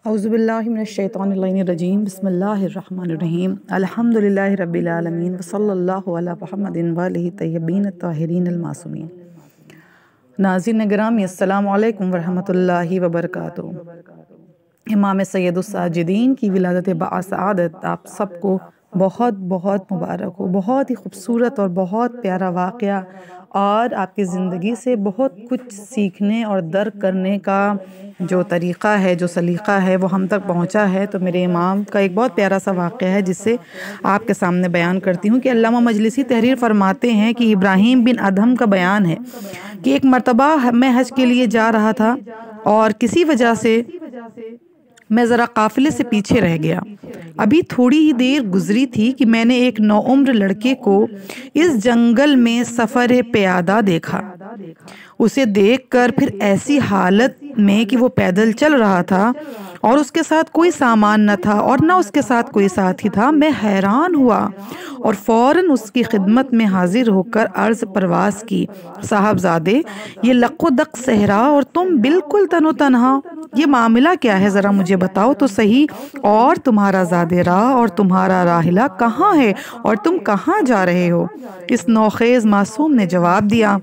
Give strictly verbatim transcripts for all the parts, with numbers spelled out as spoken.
औज़ुबिल्लाहि मिनश्शैतानिर्रजीम बिस्मिल्लाहिर्रहमानिर्रहीम अल्हम्दुलिल्लाहि रब्बिल आलमीन व सल्लल्लाहु अला मुहम्मदिन व आलिहि तय्यबीन ताहिरीन अल-मासूमीन। नाज़रीन गिरामी अस्सलामु अलैकुम व रहमतुल्लाहि व बरकातुहू। इमाम सैयदुस साजिदीन की विलादत बासआदत आप सबको बहुत बहुत मुबारक हो। बहुत ही खूबसूरत और बहुत प्यारा वाक़या और आपकी ज़िंदगी से बहुत कुछ सीखने और दर्क करने का जो तरीक़ा है, जो सलीक़ा है, वो हम तक पहुँचा है। तो मेरे इमाम का एक बहुत प्यारा सा वाक़या है जिससे आपके सामने बयान करती हूँ कि अल्लामा मजलिसी तहरीर फरमाते हैं कि इब्राहीम बिन अदहम का बयान है कि एक मरतबा मैं हज के लिए जा रहा था और किसी वजह से मैं ज़रा काफ़िले से पीछे रह गया। अभी थोड़ी ही देर गुजरी थी कि मैंने एक नौउम्र लड़के को इस जंगल में सफ़र प्यादा देखा। उसे देखकर फिर ऐसी हालत में कि वो पैदल चल रहा था और उसके साथ कोई सामान न था और न उसके साथ कोई साथी था। मैं हैरान हुआ और फ़ौरन उसकी खिदमत में हाजिर होकर अर्ज़ परवास की, साहबजादे, ये लक़्क़ो-दक़्क़ सहरा और तुम बिल्कुल तनो तन्हा, ये मामला क्या है, ज़रा मुझे बताओ तो सही। और तुम्हारा ज़ादे राह और तुम्हारा राहिला कहाँ है और तुम कहाँ जा रहे हो? इस नौखेज़ मासूम ने जवाब दिया,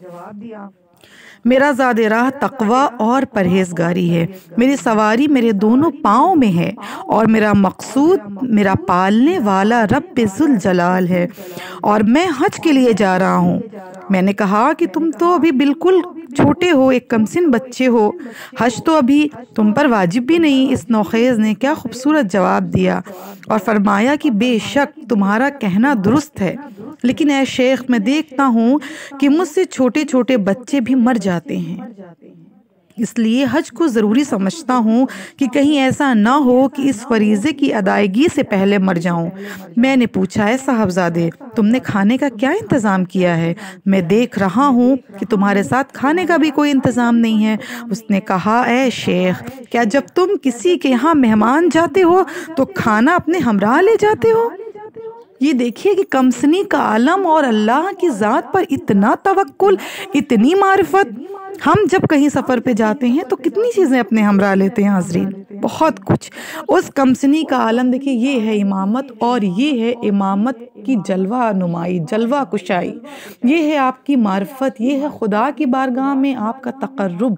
मेरा ज़ादे राह तक़वा और परहेज़गारी है। मेरी सवारी मेरे दोनों पाँव में है और मेरा मकसूद मेरा पालने वाला रब्बे ज़ुल जलाल है और मैं हज के लिए जा रहा हूँ। मैंने कहा कि तुम तो अभी बिल्कुल छोटे हो, एक कमसिन बच्चे हो, हज तो अभी तुम पर वाजिब भी नहीं। इस नौखेज़ ने क्या खूबसूरत जवाब दिया और फरमाया कि बेशक तुम्हारा कहना दुरुस्त है, लेकिन ऐ शेख, मैं देखता हूँ कि मुझसे छोटे छोटे बच्चे भी मर जाते हैं, इसलिए हज को ज़रूरी समझता हूँ कि कहीं ऐसा ना हो कि इस फरीज़े की अदायगी से पहले मर जाऊँ। मैंने पूछा, है साहबजादे, तुमने खाने का क्या इंतज़ाम किया है? मैं देख रहा हूँ कि तुम्हारे साथ खाने का भी कोई इंतज़ाम नहीं है। उसने कहा, ए शेख, क्या जब तुम किसी के यहाँ मेहमान जाते हो तो खाना अपने हमरा ले जाते हो? ये देखिए कि कमसनी का आलम और अल्लाह की ज़ात पर इतना तवक्कुल, इतनी मारिफत। हम जब कहीं सफ़र पे जाते हैं तो कितनी चीज़ें अपने हमरा लेते हैं हाज़रीन, बहुत कुछ। उस कमसनी का आलम देखिए, ये है इमामत और ये है इमामत की जलवा नुमाई, जलवा कुशाई, ये है आपकी मारिफत, ये है खुदा की बारगाह में आपका तक़र्रुब।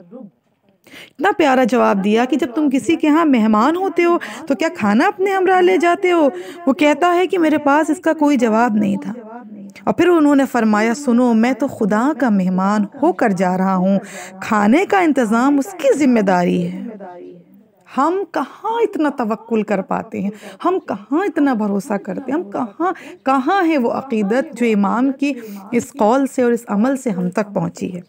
इतना प्यारा जवाब दिया कि जब तुम किसी के यहाँ मेहमान होते हो तो क्या खाना अपने हमरा ले जाते हो? वो कहता है कि मेरे पास इसका कोई जवाब नहीं था और फिर उन्होंने फरमाया, सुनो, मैं तो खुदा का मेहमान होकर जा रहा हूँ, खाने का इंतज़ाम उसकी जिम्मेदारी है। हम कहाँ इतना तवक्कुल कर पाते हैं, हम कहाँ इतना भरोसा करते हैं, हम कहाँ कहाँ है वो अक़ीदत जो इमाम की इस कौल से और इस अमल से हम तक पहुँची है।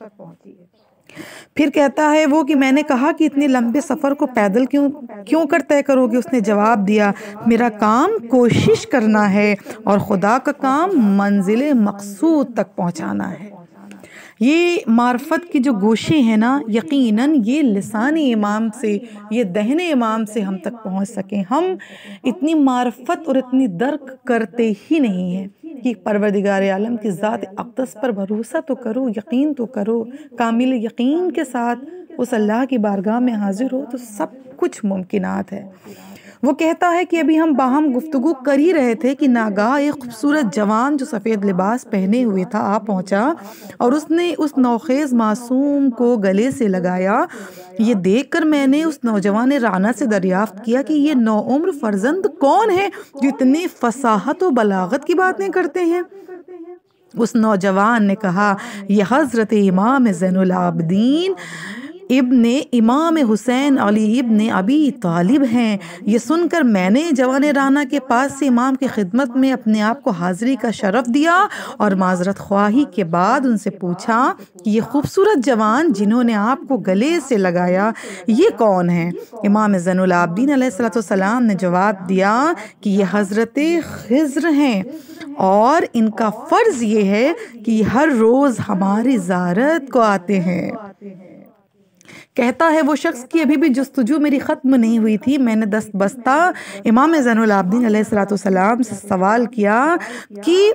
फिर कहता है वो कि मैंने कहा कि इतने लंबे सफ़र को पैदल क्यों क्यों कर तय करोगे? उसने जवाब दिया, मेरा काम कोशिश करना है और खुदा का काम मंजिल मकसूद तक पहुंचाना है। ये मार्फत की जो गोशे हैं ना, यकीनन ये लिसानी इमाम से, ये दहने इमाम से हम तक पहुंच सकें। हम इतनी मार्फत और इतनी दर्क करते ही नहीं हैं कि परवरदिगार आलम की ज़ात अक़दस पर भरोसा तो करो, यकीन तो करो, कामिल यकीन के साथ उस अल्लाह की बारगाह में हाजिर हो तो सब कुछ मुमकिनात है। वो कहता है कि अभी हम बाहम गुफ्तगू कर ही रहे थे कि नागाह एक खूबसूरत जवान जो सफ़ेद लिबास पहने हुए था आ पहुँचा और उसने उस नौखेज़ मासूम को गले से लगाया। ये देखकर मैंने उस नौजवान राना से दरियाफ्त किया कि ये नौउम्र फ़र्जंद कौन है जो इतनी फसाहत व बलागत की बातें करते हैं? उस नौजवान ने कहा, यह हज़रत इमाम ज़ैनुल आबिदीन इब्ने इमाम हुसैन अली इब्ने अबी तालिब हैं। ये सुनकर मैंने जवान राना के पास से इमाम की खिदमत में अपने आप को हाज़िरी का शरफ़ दिया और माज़रत ख्वाही के बाद उनसे पूछा कि ये खूबसूरत जवान जिन्होंने आपको गले से लगाया, ये कौन है? इमाम ज़ैनुल आबिदीन अलैहिस्सलाम ने जवाब दिया कि ये हज़रत ख़िज़्र हैं और इनका फ़र्ज़ ये है कि हर रोज़ हमारी ज़ियारत को आते हैं। कहता है वो शख्स की अभी भी जुस्तजू मेरी ख़त्म नहीं हुई थी। मैंने दस्त बस्ता इमाम ज़ैनुल आबिदीन अलैहिस्सलाम से सवाल किया कि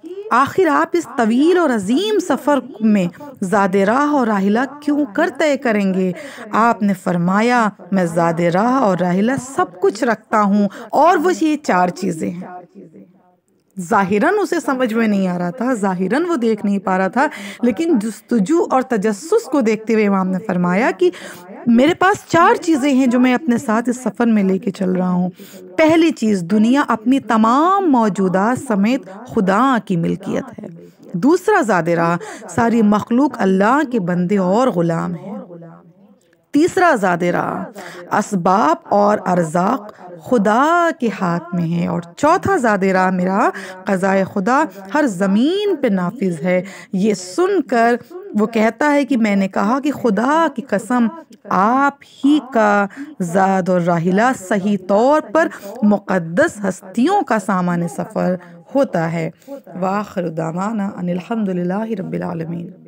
आखिर आप इस तवील और अजीम सफ़र में ज़ादे राह और राहिला क्यों कर तय करेंगे? आपने फरमाया, मैं ज़ादे राह और राहिला सब कुछ रखता हूँ, और वो ये चार चीज़ें हैं। ज़ाहिरन उसे समझ में नहीं आ रहा था, ज़ाहिरन वो देख नहीं पा रहा था, लेकिन जुस्तजू और तजस्सुस को देखते हुए इमाम ने फरमाया कि मेरे पास चार चीज़ें हैं जो मैं अपने साथ इस सफ़र में लेके चल रहा हूँ। पहली चीज़, दुनिया अपनी तमाम मौजूदात समेत खुदा की मिल्कियत है। दूसरा, ज़ादे राह, सारी मखलूक अल्लाह के बंदे और ग़ुलाम हैं। तीसरा, ज़ादे राह, असबाब और अर्ज़ाक़ खुदा के हाथ में है। और चौथा, ज़ादे राह, मेरा क़ज़ाए खुदा हर ज़मीन पे नाफिज है। ये सुनकर वो कहता है कि मैंने कहा कि खुदा की कसम, आप ही का ज़ाद और राहिला सही तौर पर मुक़द्दस हस्तियों का सामान सफ़र होता है। व आखिर दावाना अनिल हम्दुलिल्लाहि रब्बिल आलमीन।